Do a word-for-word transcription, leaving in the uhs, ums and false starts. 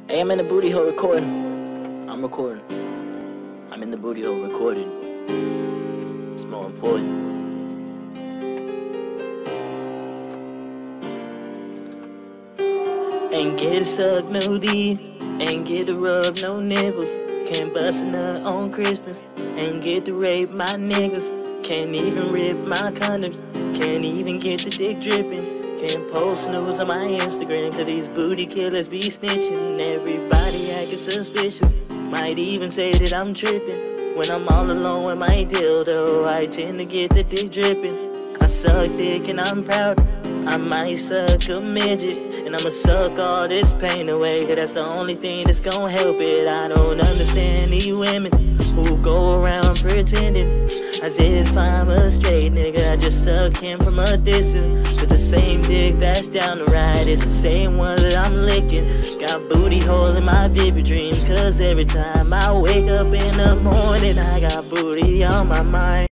Hey, I'm in the booty hole recording. I'm recording. I'm in the booty hole recording. It's more important. Ain't get a suck, no D. Ain't get to rub, no nipples. Can't bust a nut on Christmas. Ain't get to rape my niggas. Can't even rip my condoms. Can't even get the dick dripping. Can't post news on my Instagram, cause these booty killers be snitching. Everybody acting suspicious. Might even say that I'm tripping. When I'm all alone with my dildo, I tend to get the dick dripping. I suck dick and I'm proud. I might suck a midget, and I'ma suck all this pain away, cause that's the only thing that's gonna help it. I don't understand these women who go around pretending as if I'm a straight nigga. I just suck him from a distance, cause the same dick that's down the ride is the same one that I'm licking. Got booty hole in my vivid dreams, cause every time I wake up in the morning I got booty on my mind.